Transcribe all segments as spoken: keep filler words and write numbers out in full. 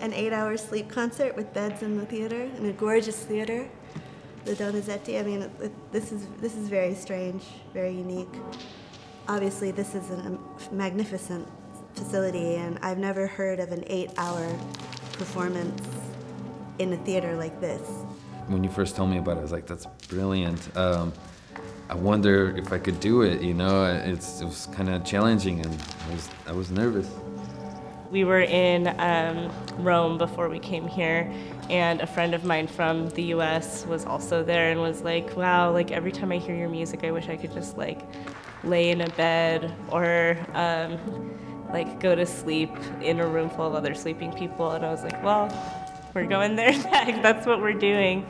an eight-hour sleep concert with beds in the theater, in a gorgeous theater, the Donizetti. I mean, it, it, this is this is very strange, very unique. Obviously, this is a magnificent facility, and I've never heard of an eight-hour performance in a theater like this. When you first told me about it, I was like, that's brilliant. Um, I wonder if I could do it, you know? It's, it was kind of challenging, and I was, I was nervous. We were in um, Rome before we came here, and a friend of mine from the U S was also there and was like, wow, like every time I hear your music, I wish I could just like lay in a bed or um, like go to sleep in a room full of other sleeping people. And I was like, well, we're going there next. That's what we're doing.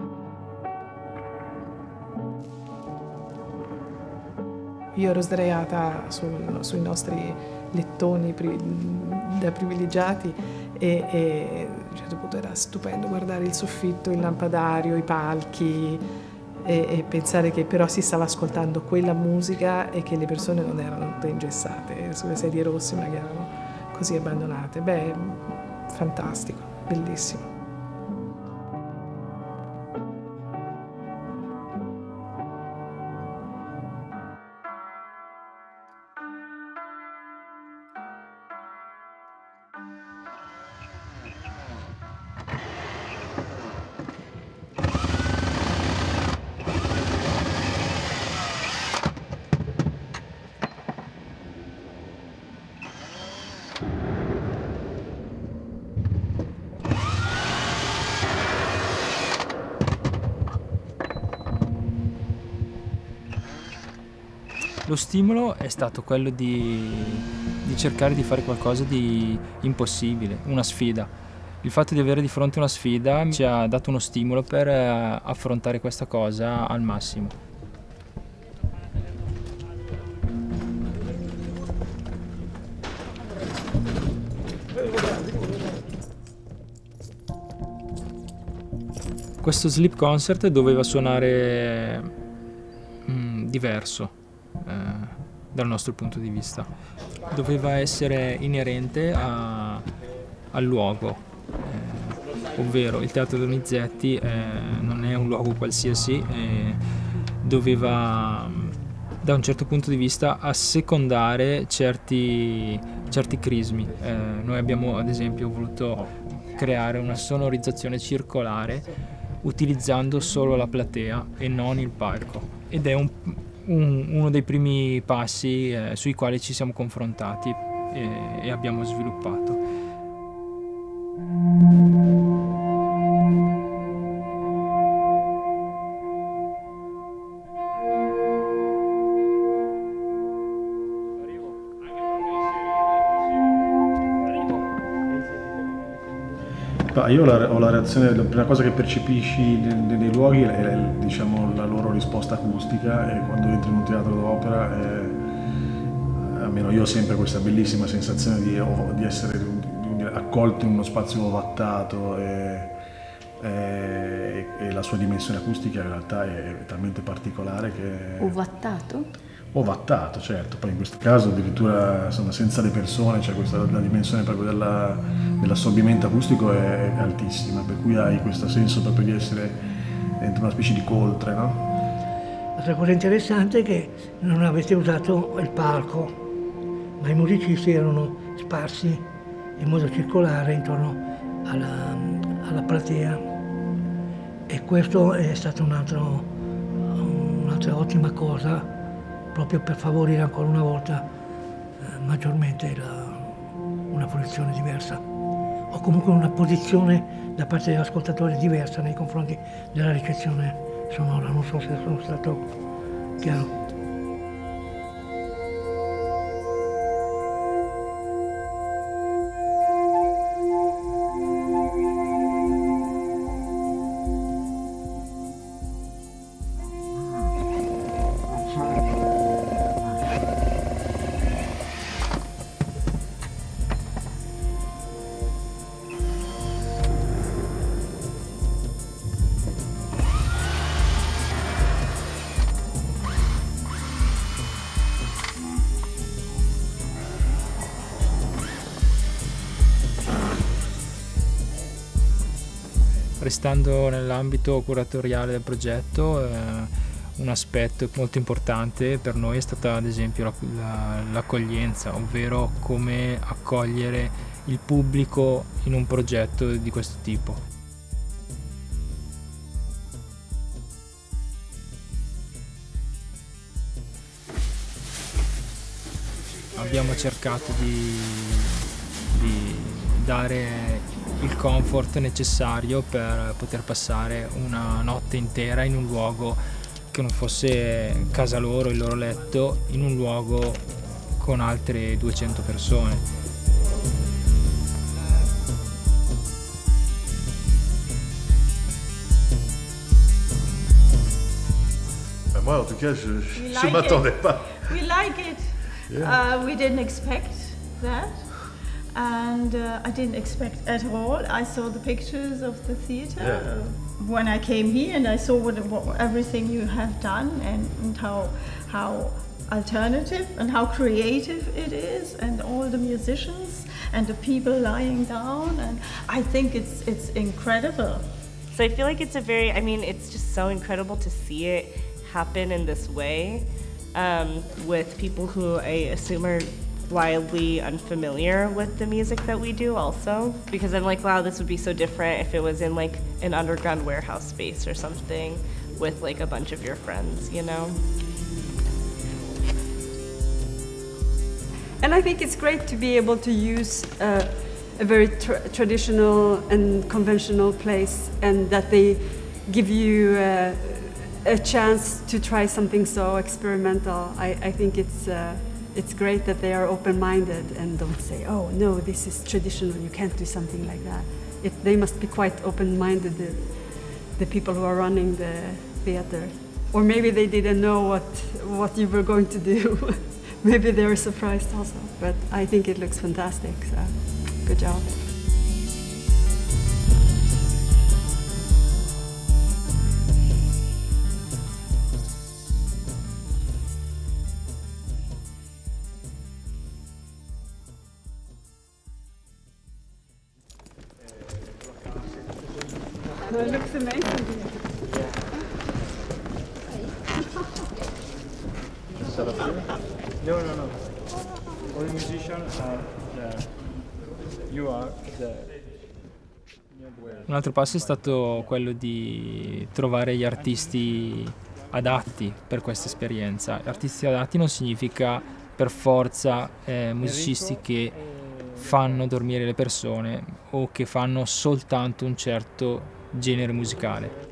Io ero sdraiata sul, sui nostri lettoni pri, da privilegiati e, e a un certo punto era stupendo guardare il soffitto, il lampadario, i palchi e, e pensare che però si stava ascoltando quella musica e che le persone non erano tutte ingessate sulle sedie rosse ma che erano così abbandonate. Beh, fantastico, bellissimo. Lo stimolo è stato quello di, di cercare di fare qualcosa di impossibile, una sfida. Il fatto di avere di fronte una sfida ci ha dato uno stimolo per affrontare questa cosa al massimo. Questo sleep concert doveva suonare mm, diverso. Eh, dal nostro punto di vista doveva essere inerente a, al luogo, eh, ovvero il Teatro Donizetti eh, non è un luogo qualsiasi, eh, doveva da un certo punto di vista assecondare certi, certi crismi. Eh, noi abbiamo ad esempio voluto creare una sonorizzazione circolare utilizzando solo la platea e non il palco, ed è un Un, uno dei primi passi eh, sui quali ci siamo confrontati e, e abbiamo sviluppato. Io ho la reazione, la prima cosa che percepisci nei, nei luoghi è, diciamo, la loro risposta acustica, e quando entri in un teatro d'opera, eh, almeno io ho sempre questa bellissima sensazione di, di essere di, accolto in uno spazio ovattato, e, e, e la sua dimensione acustica in realtà è talmente particolare che... Ovattato? Ovattato, certo, poi in questo caso addirittura insomma, senza le persone, c'è questa, la dimensione proprio della, dell'assorbimento acustico è, è altissima, per cui hai questo senso proprio di essere dentro una specie di coltre, no? L'altra cosa interessante è che non avete usato il palco, ma i musicisti erano sparsi in modo circolare intorno alla, alla platea, e questo è stata un altro, un'altra ottima cosa, proprio per favorire ancora una volta eh, maggiormente la, una fruizione diversa, o comunque una posizione da parte dell'ascoltatore diversa nei confronti della ricezione sonora. Non so se sono stato chiaro. Restando nell'ambito curatoriale del progetto, eh, un aspetto molto importante per noi è stata ad esempio la, la, l'accoglienza, ovvero come accogliere il pubblico in un progetto di questo tipo. Abbiamo cercato di, di dare il comfort necessario per poter passare una notte intera in un luogo che non fosse casa loro, il loro letto, in un luogo con altre duecento persone. Ben moi, en tout cas, je ne like m'attendais it. pas. We like it. Yeah. Uh, we didn't expect that. And uh, I didn't expect at all. I saw the pictures of the theater Yeah. when I came here, and I saw what, what everything you have done, and, and how how alternative and how creative it is, and all the musicians and the people lying down, and I think it's it's incredible. So I feel like it's a very, I mean, it's just so incredible to see it happen in this way um, with people who I assume are wildly unfamiliar with the music that we do also, because I'm like, wow, this would be so different if it was in like an underground warehouse space or something with like a bunch of your friends, you know? And I think it's great to be able to use uh, a very tra traditional and conventional place, and that they give you uh, a chance to try something so experimental. I, I think it's uh, it's great that they are open-minded and don't say, oh no, this is traditional, you can't do something like that. It, they must be quite open-minded, the, the people who are running the theater. Or maybe they didn't know what, what you were going to do. Maybe they were surprised also. But I think it looks fantastic, so good job. It looks amazing. No, no, no. All the musicians are there. You are there. Un altro passo è stato quello di trovare gli artisti adatti per questa esperienza. Artisti adatti non significa per forza eh, musicisti che fanno dormire le persone o che fanno soltanto un certo genere musicale.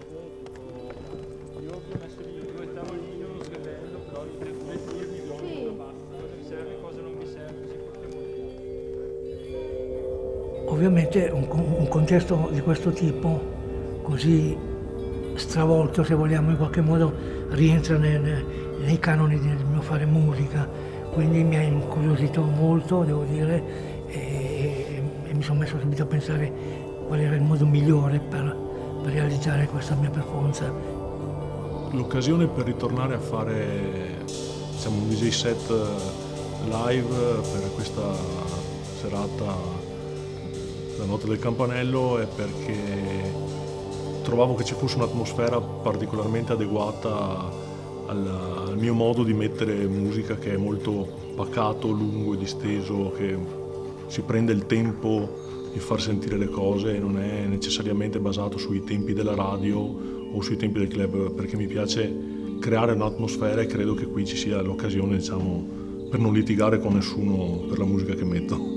Ovviamente un, un contesto di questo tipo, così stravolto se vogliamo, in qualche modo rientra nei, nei canoni del mio fare musica, quindi mi ha incuriosito molto, devo dire, e, e mi sono messo subito a pensare qual era il modo migliore per, per realizzare questa mia performance. L'occasione per ritornare a fare, diciamo, un D J set live per questa serata, la notte del campanello, è perché trovavo che ci fosse un'atmosfera particolarmente adeguata al, al mio modo di mettere musica, che è molto pacato, lungo e disteso, che si prende il tempo di far sentire le cose e non è necessariamente basato sui tempi della radio o sui tempi del club, perché mi piace creare un'atmosfera e credo che qui ci sia l'occasione, diciamo, per non litigare con nessuno per la musica che metto.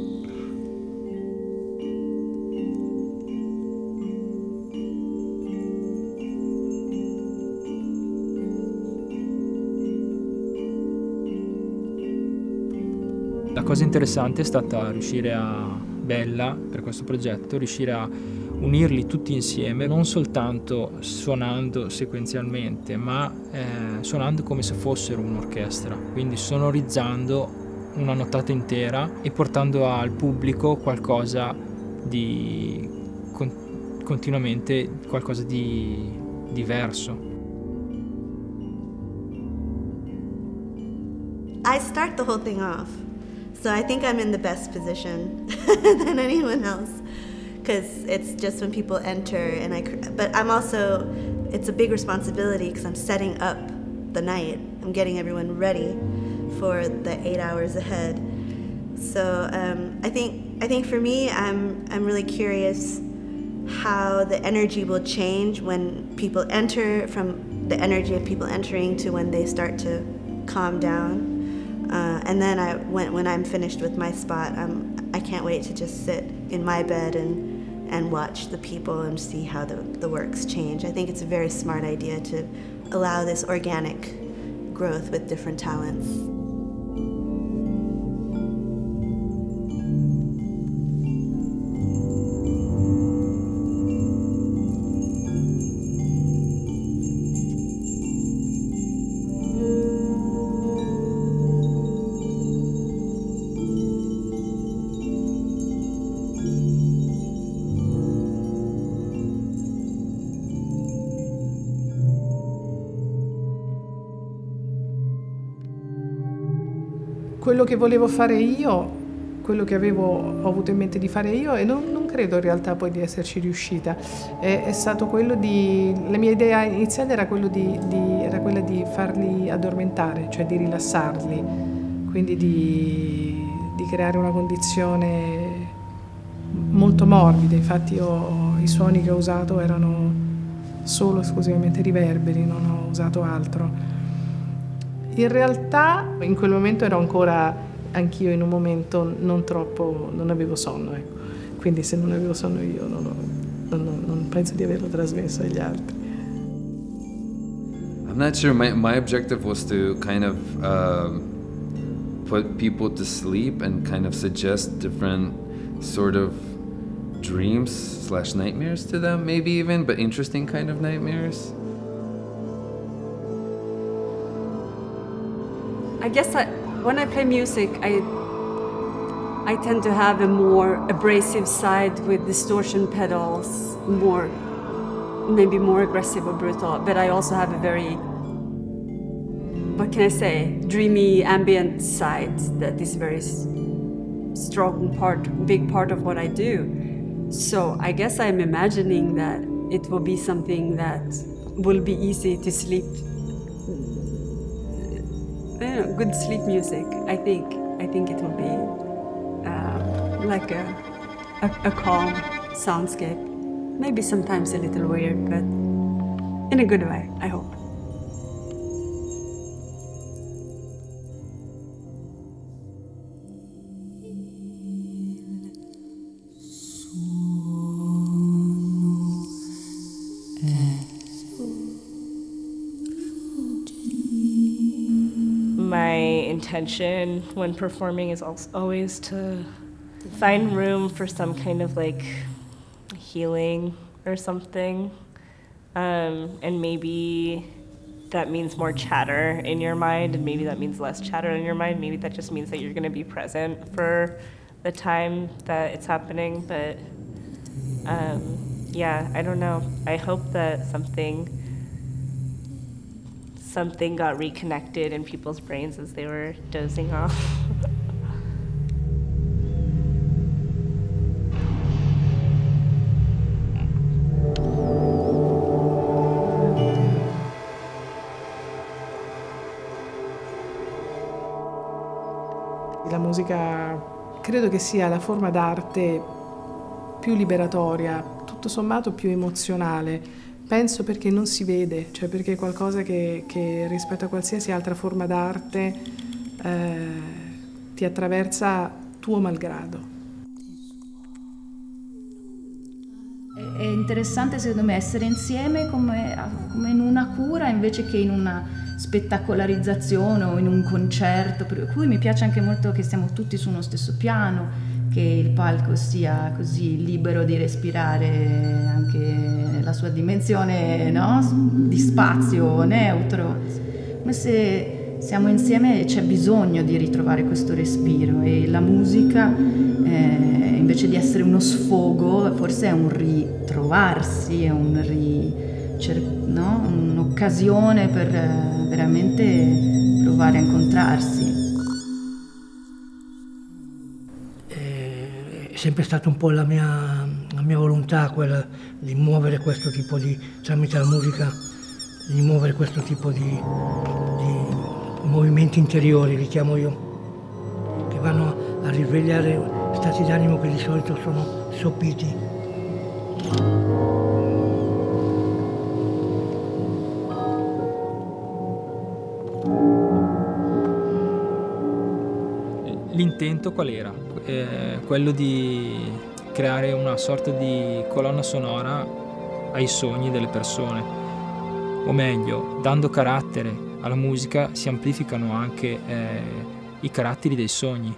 La cosa interessante è stata riuscire a, bella per questo progetto, riuscire a unirli tutti insieme, non soltanto suonando sequenzialmente, ma eh, suonando come se fossero un'orchestra, quindi sonorizzando una nottata intera e portando al pubblico qualcosa di con, continuamente qualcosa di diverso. I start the whole thing off. So I think I'm in the best position than anyone else, because it's just when people enter, and I. But I'm also, it's a big responsibility because I'm setting up the night. I'm getting everyone ready for the eight hours ahead. So um, I think I think for me, I'm I'm really curious how the energy will change when people enter, from the energy of people entering to when they start to calm down. Uh, and then I, when, when I'm finished with my spot, um, I can't wait to just sit in my bed and, and watch the people and see how the, the works change. I think it's a very smart idea to allow this organic growth with different talents. Quello che volevo fare io, quello che avevo ho avuto in mente di fare io, e non, non credo in realtà poi di esserci riuscita, è, è stato quello di, la mia idea iniziale era, quello di, di, era quella di farli addormentare, cioè di rilassarli, quindi di, di creare una condizione molto morbida. Infatti io, i suoni che ho usato erano solo esclusivamente riverberi, non ho usato altro. In realtà in quel momento ero ancora anch'io in un momento non troppo, non avevo sonno, ecco. Quindi se non avevo sonno io non, ho, non, non penso di averlo trasmesso agli altri. I'm not sure. My, my objective was to kind of uh, put people to sleep and kind of suggest different sort of dreams slash nightmares to them, maybe even, but interesting kind of nightmares. I guess I, when I play music, I I tend to have a more abrasive side with distortion pedals, more maybe more aggressive or brutal. But I also have a very, what can I say, dreamy ambient side that is very strong part, big part of what I do. So I guess I'm imagining that it will be something that will be easy to sleep. You know, good sleep music. I think I think it will be uh, like a, a a calm soundscape. Maybe sometimes a little weird, but in a good way, I hope. My intention when performing is always to find room for some kind of like healing or something. Um, and maybe that means more chatter in your mind, and maybe that means less chatter in your mind. Maybe that just means that you're going to be present for the time that it's happening. But um, yeah, I don't know. I hope that something something got reconnected in people's brains as they were dozing off. La musica credo che sia la forma d'arte più liberatoria, tutto sommato più emozionale. Penso perché non si vede, cioè perché è qualcosa che, che rispetto a qualsiasi altra forma d'arte eh, ti attraversa tuo malgrado. È interessante secondo me essere insieme come, come in una cura invece che in una spettacolarizzazione o in un concerto, per cui mi piace anche molto che siamo tutti su uno stesso piano, che il palco sia così libero di respirare anche la sua dimensione, no? Di spazio neutro, come se siamo insieme e c'è bisogno di ritrovare questo respiro, e la musica eh, invece di essere uno sfogo forse è un ritrovarsi, è un ri, no? Un'occasione per eh, veramente provare a incontrarsi. È sempre stata un po' la mia la mia volontà è quella di muovere questo tipo di, tramite la musica, di muovere questo tipo di, di movimenti interiori, li chiamo io, che vanno a risvegliare stati d'animo che di solito sono sopiti. L'intento qual era? Eh, quello di creare una sorta di colonna sonora ai sogni delle persone, o meglio, dando carattere alla musica si amplificano anche eh, i caratteri dei sogni.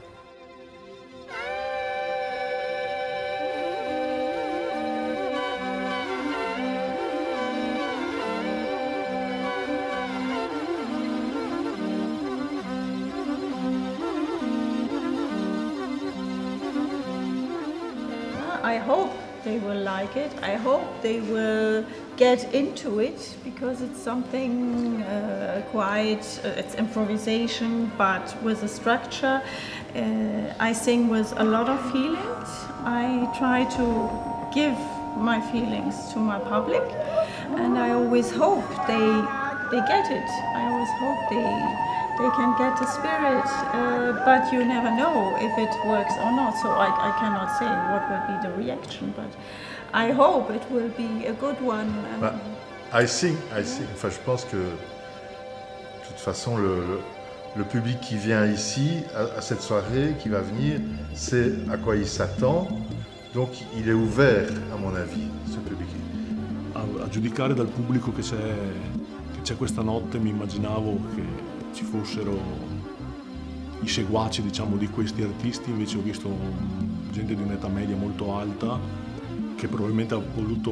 I hope they will like it. I hope they will get into it because it's something uh, quite, uh, it's improvisation but with a structure. Uh, I sing with a lot of feelings. I try to give my feelings to my public and I always hope they, they get it. I always hope they They can get the spirit, uh, but you never know if it works or not, so I, I cannot say what will be the reaction, but I hope it will be a good one. Bah, I think, I think, enfin je pense que de toute façon le, le, le public qui vient ici, à, à cette soirée, qui va venir, c'est à quoi il s'attend, donc il est ouvert à mon avis, ce public. A, a giudicare dal pubblico che c'è, che c'è questa notte mi immaginavo che ci fossero i seguaci, diciamo, di questi artisti, invece ho visto gente di un'età media molto alta che probabilmente ha voluto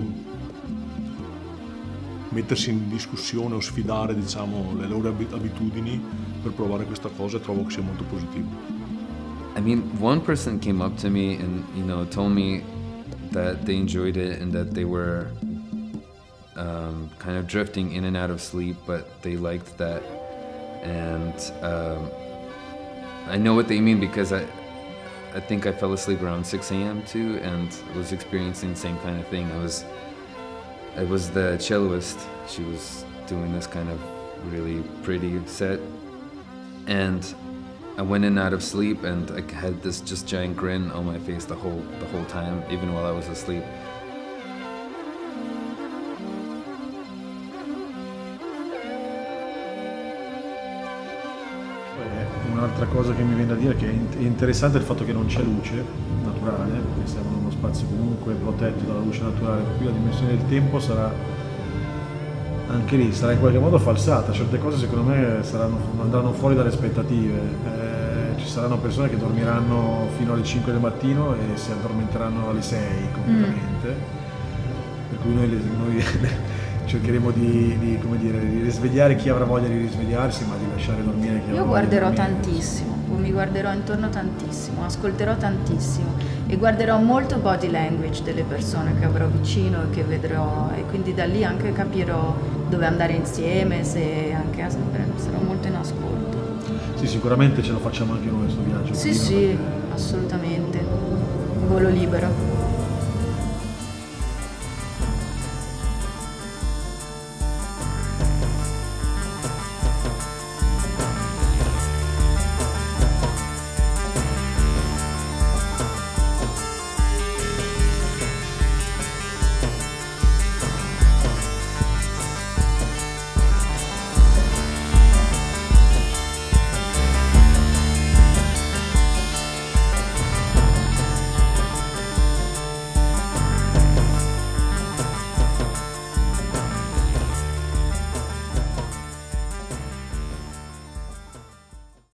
mettersi in discussione o sfidare, diciamo, le loro abitudini per provare questa cosa e trovo che sia molto positivo. I mean, one person came up to me and, you know, told me that they enjoyed it and that they were um, kind of drifting in and out of sleep, but they liked that. And um, I know what they mean because I, I think I fell asleep around six A M too, and was experiencing the same kind of thing. I was, it was the celloist. She was doing this kind of really pretty set, and I went in and out of sleep, and I had this just giant grin on my face the whole the whole time, even while I was asleep. Un'altra cosa che mi viene da dire è che è interessante il fatto che non c'è luce naturale, perché siamo in uno spazio comunque protetto dalla luce naturale, per cui la dimensione del tempo sarà anche lì, sarà in qualche modo falsata, certe cose secondo me saranno, andranno fuori dalle aspettative, eh, ci saranno persone che dormiranno fino alle cinque del mattino e si addormenteranno alle sei completamente, mm. per cui noi, noi cercheremo di, di, come dire, di risvegliare chi avrà voglia di risvegliarsi, ma di lasciare dormire chi avrà voglia di dormire. Io guarderò tantissimo, mi guarderò intorno tantissimo, ascolterò tantissimo e guarderò molto body language delle persone che avrò vicino e che vedrò, e quindi da lì anche capirò dove andare insieme, se anche sarò molto in ascolto. Sì, sicuramente ce lo facciamo anche noi questo viaggio. Sì, sì, perché... assolutamente, un volo libero.